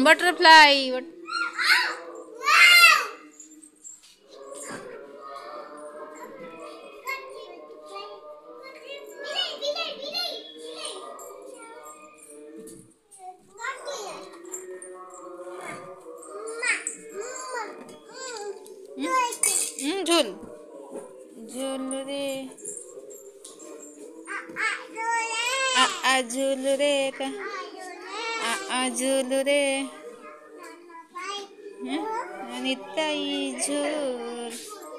Butterfly झूल झूल रे झूल रे झूल रे निताई झूल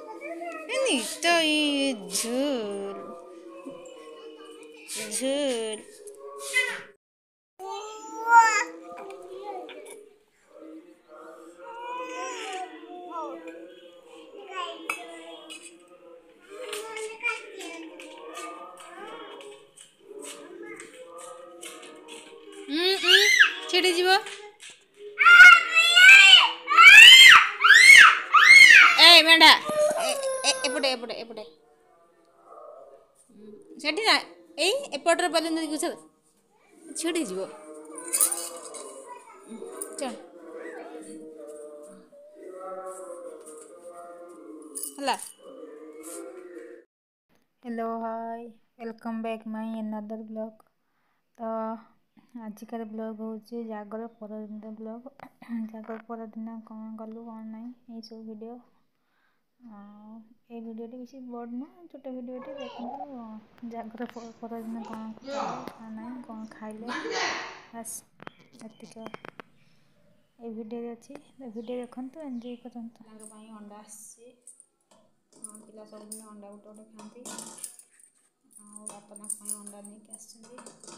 निताई झूल झूल छिड़ी जीव ए मेढा एपटे एपटे एपटे सेठी ना ए एपटर पले न गुछ छिड़ी जीव चल हला hello hi welcome back my another blog. तो आजिकार ब्लॉग हूँ जागर परदिन ब्लॉग। जागर परदिन कौन कलु कौन ना ये सब वीडियो ये वीडियो किसी बड़ ना छोट वीडियो देखते जागर परदिन कौन कौन ना कौन खाइले बस एतिक ये वीडियो अच्छी वीडियो देखते एंजॉय करते। अंडा आसी पिला सब दिन अंडा गोटे गोटे खाती बापा ना अंडा नहीं आस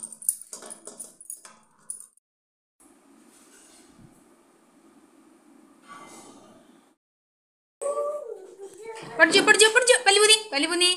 पड़ जाओ पली बुनी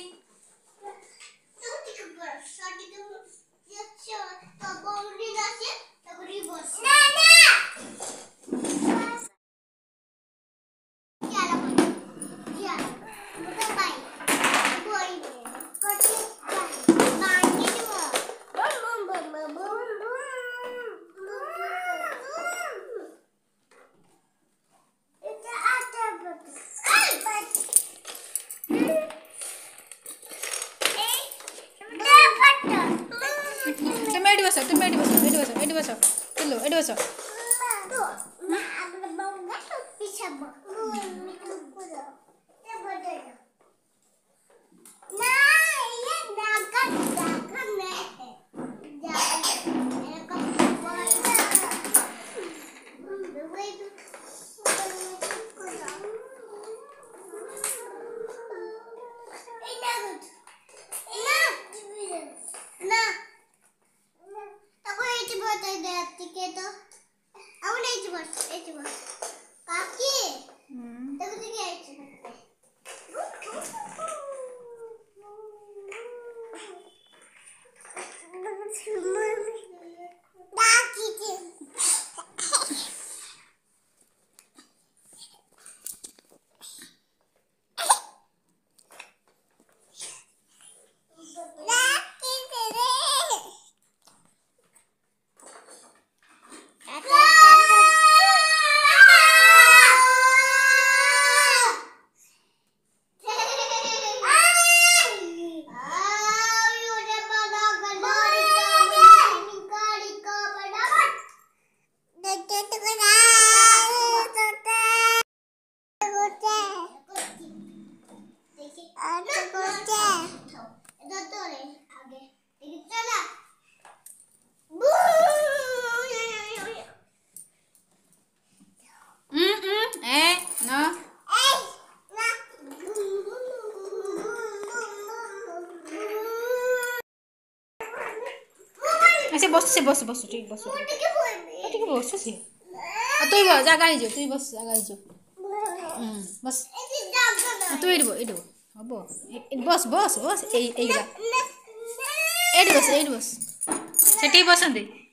तुम बस चलो एडी बस ऐसे बस से बस ठीक बस ठीक बस से तु जगह ही तु बस जगह ही बस तु एडो हम बस बस बस एडी बस सेठी बसंती